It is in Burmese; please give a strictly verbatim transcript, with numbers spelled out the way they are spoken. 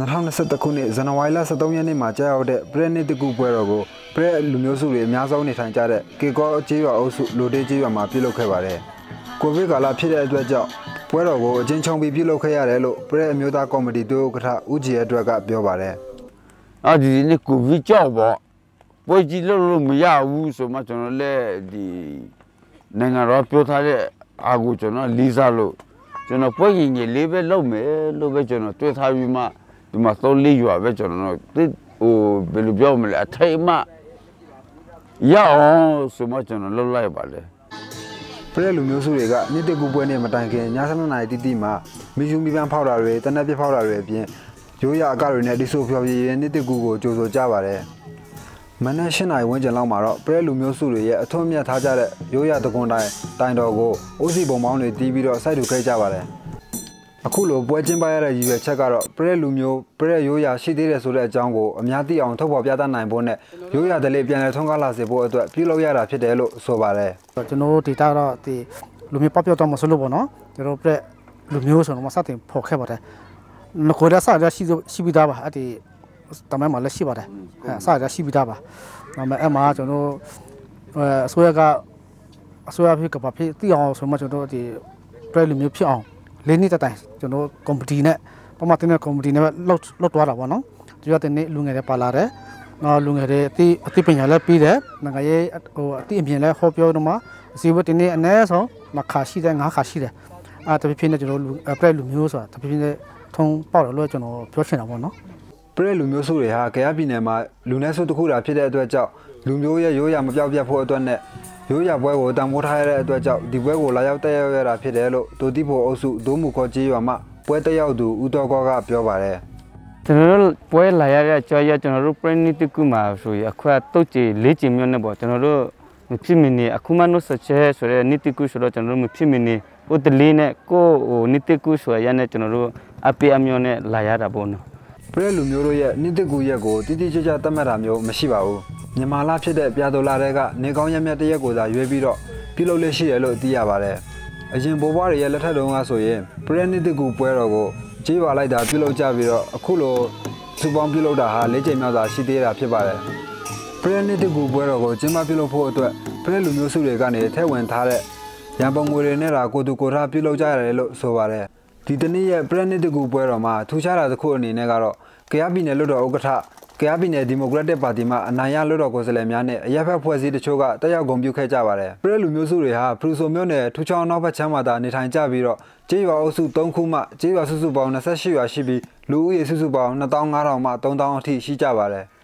၂၀၂၁ ခုနှစ်ဇန်နဝါရီလ ၁၃ ရက်နေ့မှာကြာရောက်တဲ့ပရက်နှစ်တကူပွဲတော်ကိုပရက်လူမျိုးစုတွေအများဆုံးနေထိုင်ကြတဲ့ကေကောကျေးရွာအုပ်စုလိုတေးကျေးရွာမှာပြုလုပ်ခဲ့ပါတယ်။ကိုဗစ်ကာလဖြစ်တဲ့အတွက်ကြောင့်ပွဲတော်ကိုအချင်းချုံပြီးပြုလုပ်ခဲ့ရတယ်လို့ပရက်အမျိုးသားကော်မတီတိုးဥက္ကဋ္ဌဦးကြီးအတွက်ကပြောပါတယ်။အဲဒီနေ့ကိုဗစ်ကြောင့်ပေါ့ပွဲကြီးလုပ်လို့မရဘူးဆိုမှကျွန်တော်လည်းဒီနိုင်ငံတော်ပြောထားတဲ့အာကိုကျွန်တော်လေးစားလို့ကျွန်တော်ပွဲကြီးကြီးလေးပဲလုပ်မယ်လို့ပဲကျွန်တော်တွေ့ထားပြီးမှဒီမှာသုံးလေးရွာပဲကျွန်တော်ဟိုဘယ်လိုပြောမလဲအထိတ်မှရအောင်ဆိုမှကျွန်တော်လှုပ်လိုက်ပါလေပရက်လူမျိုးစုတွေကနှစ်တကူပွဲနဲ့မတိုင်ခင်ညဆန်းနာရီတိတိမှာမီယူမီပန်းဖောက်တာတွေတနက်ပြဖောက်တာတွေအပြင်ရိုးရာအကတွေနဲ့ဒီဆိုဖျော်ဖြေရင်နှစ်တကူကိုကြိုဆိုကြပါတယ်မနက်၈နာရီဝန်းကျင်လောက်မှာတော့ပရက်လူမျိုးစုတွေရဲ့အထွတ်အမြတ်ထားကြတဲ့ရိုးရာတကွန်တိုင်းတိုင်တော်ကိုအိုးစီပုံပေါင်းတွေတီးပြီးတော့စိုက်ထူခဲ့ကြပါတယ်အခုလိုပွဲကျင်းပရတဲ့ရည်ရွယ်ချက်ကတော့ပရက်လူမျိုးပရက်ရိုးရာရှိသေးတယ်ဆိုတဲ့အကြောင်းကိုအများသိအောင်ထုတ်ဖော်ပြသနိုင်ဖို့နဲ့ရိုးရာဓလေ့ပြန်လည်ထွန်းကားလာစေဖို့အတွက်ပြုလုပ်ရတာဖြစ်တယ်လို့ဆိုပါတယ်ကျွန်တော်တို့ဒေတာတော့ဒီလူမျိုးပပျောက်တော့မဆိုလို့ပေါ့နော်ကျွန်တော်ပရက်လူမျိုးဆိုတော့မစတင်ဖော်ခဲ့ပါတယ်ငကိုရဆရရှိရှိပြီးသားပါအဲ့ဒီတမိုင်းမှာလက်ရှိပါတယ်အဲဆရရှိပြီးသားပါဒါပေမဲ့အမှကျွန်တော်အစိုးရကအစိုးရဖြစ်ကပါဖြစ်သိအောင်ဆိုမှကျွန်တော်ဒီပရက်လူမျိုးဖြစ်အောင်လေးနှစ်တိုင်ကျွန်တော်ကွန်ပတီနဲ့ပမာတင်တဲ့ကွန်ပတီနဲ့လောက်လောက်သွားတာပေါ့နော်ဒီရတဲ့နေ့လူငယ်တွေပါလာတယ်နောက်လူငယ်တွေအသိအသိပညာလည်းပြီးတယ်နိုင်ငံရေးဟိုအသိအမြင်လည်းဟောပြောတော့မှအစီအဝတ်တင်နေအနည်းဆုံးနှစ်ခါရှိတယ်ငါးခါရှိတယ်အဲတပြည့်ပြည့်နဲ့ကျွန်တော်ပရက်လူမျိုးဆိုတာတပြည့်ပြည့်နဲ့ထုံပေါက်တယ်လို့ကျွန်တော်ပြောချင်တာပေါ့နော်ပရက်လူမျိုးစုတွေဟာကယားပြည်နယ်မှာလူနည်းစုတစ်ခုတာဖြစ်တဲ့အတွက်ကြောင့်လူမျိုးရဲ့ရိုးရာမပြောက်ပြတ်ဖို့အတွက်နဲ့ရိုးရာပွဲကိုတန်ဖိုးထားရတဲ့အတွက်ကြောင့်ဒီပွဲကိုလာရောက်တက်ရောက်ရတာဖြစ်တယ်လို့ဒိုတိဖို့အုပ်စုဒိုးမှုခေါ်ကြီးရွာမှာပွဲတက်ရောက်သူဦးတော်ကောကပြောပါတယ်ကျွန်တော်တို့ပွဲလာရတဲ့ကြော်ရကျွန်တော်တို့ပရိနိတကူမှာဆိုရအခွတ်တုတ်ကြီးလေးချင်မျိုးနဲ့ပေါ့ကျွန်တော်တို့မဖြစ်မနေအခုမှနှုတ်ဆက်ချက်ဆိုတဲ့နိတကူဆိုတော့ကျွန်တော်တို့မဖြစ်မနေဟိုတလေးနဲ့ကိုဟိုနိတကူဆိုရတဲ့ကျွန်တော်တို့အပေအမျိုးနဲ့လာရတာပေါ့နော်ပရက်လူမျိုးတို့ရဲ့နိတကူရက်ကိုတိတိကျကျသတ်မှတ်တာမျိုးမရှိပါဘူးမြန်မာလဖြစ်တဲ့ပြာတော်လာတဲ့ကနေကောင်းရမြတ်တရက်ကိုသာရွေးပြီးတော့ပြုလုပ်လက်ရှိရလို့သိရပါတယ်အရင်ဘိုးဘွားတွေရဲ့လက်ထက်တုန်းကဆိုရင်ပရက်နိတကူပွဲတော်ကိုကြေးပါလိုက်တာပြုလုပ်ကြပြီးတော့အခုလိုစုပေါင်းပြုလုပ်တာဟာလေးချိန်မြောက်သာရှိသေးတာဖြစ်ပါတယ်ပရက်နိတကူပွဲတော်ကိုကျင်းပပြုလုပ်ဖို့အတွက်ပရက်လူမျိုးစုတွေကနေထည့်ဝင်ထားတဲ့ရန်ပုံငွေတွေနဲ့တာကိုတူကိုထားပြုလုပ်ကြရတယ်လို့ဆိုပါတယ်ဒီတနေ့ရဲ့ပရက်နိတကူပွဲတော်မှာထူးခြားတာတစ်ခုအနေနဲ့ကတော့ကယားပြည်နယ်လွှတ်တော်ဥက္ကဋ္ဌကယားပြည်နယ်ဒီမိုကရက်တစ်ပါတီမှအနိုင်ရလွှတ်တော်ကိုယ်စားလှယ်များနဲ့အရက်ဖက်ဖွဲ့စည်းတချို့ကတက်ရောက်ဂုဏ်ပြုခဲ့ကြပါတယ်ပရက်လူမျိုးစုတွေဟာဖရူဆိုမြို့နယ်ထူချောင်းနောက်ဘက်ချမ်းမှာသာနေထိုင်ကြပြီးတော့ကျေးရွာအုပ်စု၃ခုမှကျေးရွာစုစုပေါင်း၂၈ရွာရှိပြီးလူဦးရေစုစုပေါင်း၂၅၀၀၀မှ၃၀၀၀အထိရှိကြပါတယ်